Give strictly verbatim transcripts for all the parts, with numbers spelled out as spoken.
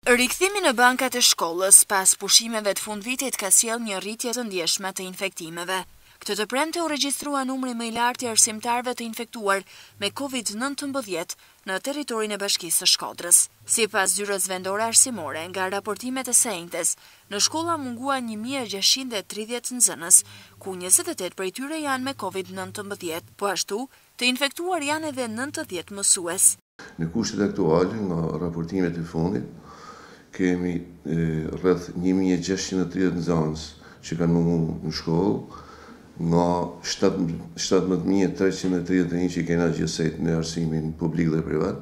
Rikthimi në bankat e shkollës pas pushimeve të fundvitit ka sjellë një rritje të ndjeshme të infektimeve. Këtë të premte u regjistrua numri më i lartë i arsimtarëve të infektuar me kovid nëntëmbëdhjetë në territorin e Bashkisë së Shkodrës. Sipas zyrës vendore arsimore, nga raportimet e së njëjtës, në shkolla mungua një mijë e gjashtëqind e tridhjetë nxënës, ku njëzet e tetë prej tyre janë me kovid nëntëmbëdhjetë, po ashtu të infektuar janë edhe nëntëdhjetë mësues. Në kushtet aktuale, nga raportimet e fundit, kemi e, rreth një mijë e gjashtëqind e tridhjetë nxënës që kanë munguar në shkollë, nga shtatëmbëdhjetë mijë e treqind e tridhjetë e një që i kena gjësejt në arsimin publik dhe privat.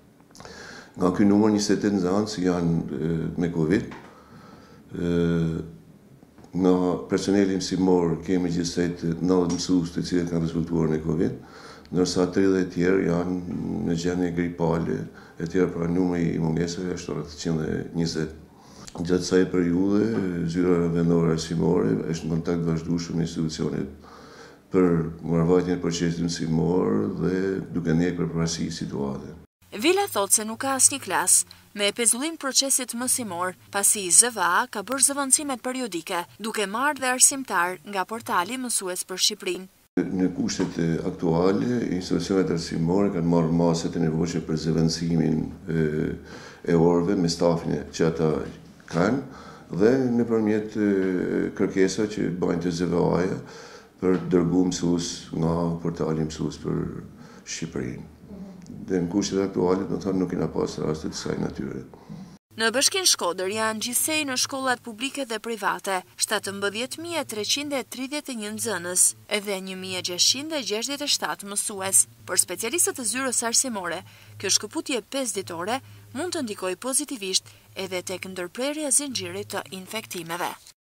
Nga ky numër njëzet e tetë nxënës janë e, me Covid. E, nga personeli mësimor kemi gjësejt nëntëdhjetë mësues të cilët kanë rezultuar me Covid, ndërsa tridhjetë tjerë janë në gjendje gripale, e tjerë pra numri i mungesave është rreth njëqind e njëzet. Gjatë kësaj periudhe, zyra vendore arsimore është në kontakt vazhdueshëm me institucionet për marrëvajtjen e procesit mësimor dhe duke ndjekur përparësi situate. Vila thot se nuk ka asnjë klas me pezullim procesit mësimor, pasi Z V A ka bërë zëvendësimet periodike, duke marrë dhe arsimtar nga portali Mësues për Shqipërinë. Në kushtet aktuale, institucionet arsimore kanë marrë maset e nevojshme për zëvendësimin e, e orëve me stafin që ata kanë dhe nëpërmjet kërkesa që bëjnë të Z V A-ja për dërgu mësues nga portali Mësues për Shqipërinë. Dhe në kushtet aktuale, do të thonë, nuk kena pas raste të kësaj natyre. Në Bashkinë Shkodër janë gjithsej në shkollat publike dhe private shtatëmbëdhjetë mijë e treqind e tridhjetë e një nxënës edhe një mijë e gjashtëqind e gjashtëdhjetë e shtatë mësues. Për specialistët e zyrës arsimore, kjo shkëputje pesëditore mund të ndikojë pozitivisht edhe tek ndërprerja e zinxhirit të infektimeve.